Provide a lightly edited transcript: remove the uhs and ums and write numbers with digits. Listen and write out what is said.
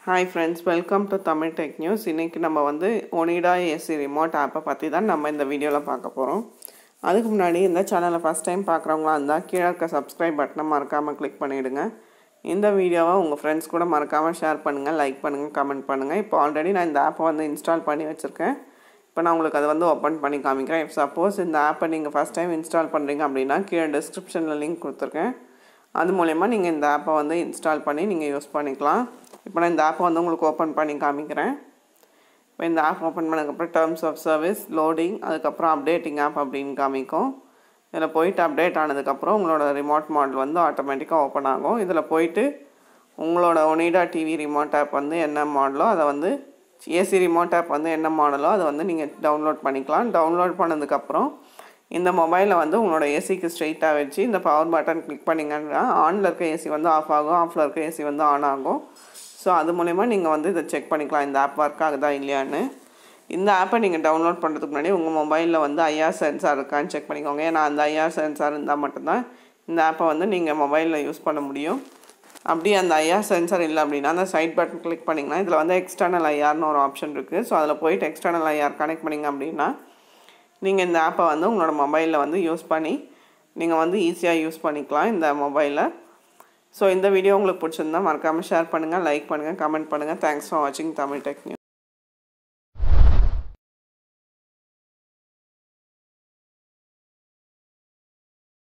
Hi friends, welcome to Tamil Tech News. இன்னைக்கு நம்ம வந்து Onida AC remote app பத்தி தான் நம்ம இந்த வீடியோல பார்க்க போறோம். அதுக்கு முன்னாடி இந்த சேனலை ஃபர்ஸ்ட் டைம் பார்க்கறவங்களா இருந்தா கீழ இருக்க subscribe பட்டனை மறக்காம click பண்ணிடுங்க. இந்த வீடியோவை உங்க friends கூட மறக்காம ஷேர் பண்ணுங்க, லைக் பண்ணுங்க, கமெண்ட் பண்ணுங்க. இப்போ ஆல்ரெடி நான் இந்த ஆப்பை வந்து இன்ஸ்டால் பண்ணி வச்சிருக்கேன். இப்போ நான் உங்களுக்கு அதை வந்து ஓபன் பண்ணி காமிக்கிறேன். If suppose இந்த ஆப்பை நீங்க ஃபர்ஸ்ட் டைம் இன்ஸ்டால் பண்றீங்க அப்படினா கீழ descriptionல லிங்க் கொடுத்திருக்கேன். அது மூலமா நீங்க இந்த ஆப்பை வந்து இன்ஸ்டால் பண்ணி நீங்க யூஸ் பண்ணிக்கலாம். இப்போ நான் இந்த ஆப்பை வந்து உங்களுக்கு ஓபன் பண்ணி காமிக்கிறேன். இப்போ இந்த ஆப் ஓபன் பண்ணதுக்கு அப்புறம் டர்ம்ஸ் ஆஃப் சர்வீஸ், லோடிங், அதுக்கு அப்புறம் அப்டேட்டிங் ஆப் அப்படினு காமிக்கும். இதல போய்ட்டு அப்டேட் ஆனதுக்கு அப்புறம் உங்களோட ரிமோட் மாடல் வந்து ஆட்டோமேட்டிக்கா ஓபன் ஆகும். இதல போய்ட்டு உங்களோட Onida டிவி ரிமோட் ஆப் வந்து என்ன மாடலோ அத வந்து AC ரிமோட் ஆப் வந்து என்ன மாடலோ அத வந்து நீங்க டவுன்லோட் பண்ணிக்கலாம். டவுன்லோட் பண்ணதுக்கு அப்புறம் இந்த மொபைலை வந்து உங்களோட ஏசிக்கு ஸ்ட்ரைட்டா வச்சு இந்த பவர் பட்டன் கிளிக் பண்ணீங்கன்னா ஆன்ல இருக்க ஏசி வந்து ஆஃப் ஆகும், ஆஃப்ல இருக்க ஏசி வந்து ஆன் ஆகும். சோ அது மூலமா நீங்க வந்து இத செக் பண்ணிக்கலாம் இந்த ஆப் வர்க் ஆகுதா இல்லையான்னு. இந்த ஆப்பை நீங்க டவுன்லோட் பண்றதுக்கு முன்னாடி உங்க மொபைல்ல வந்து IR சென்சார் இருக்கான்னு செக் பண்ணிக்கோங்க. ஏன்னா அந்த IR சென்சார் இருந்தா மட்டும் தான் இந்த ஆப்பை வந்து நீங்க மொபைல்ல யூஸ் பண்ண முடியும். அப்படி அந்த IR சென்சார் இல்ல அப்படினா அந்த சைடு பட்டன் கிளிக் பண்ணீங்கன்னா இதல வந்து எக்ஸ்டர்னல் IRன்னு ஒரு ஆப்ஷன் இருக்கு. சோ அதல போய்ட்டு எக்ஸ்டர்னல் IR கனெக்ட் பண்ணீங்க அப்படினா நீங்க இந்த ஆப்பை வந்து உங்களோட மொபைல்ல வந்து யூஸ் பண்ணி நீங்க வந்து ஈஸியா யூஸ் பண்ணிக்கலாம் இந்த மொபைலை. சோ இந்த வீடியோ உங்களுக்கு பிடிச்சிருந்தா மறக்காம ஷேர் பண்ணுங்க, லைக் பண்ணுங்க, கமெண்ட் பண்ணுங்க. Thanks for watching Tamil Tech News.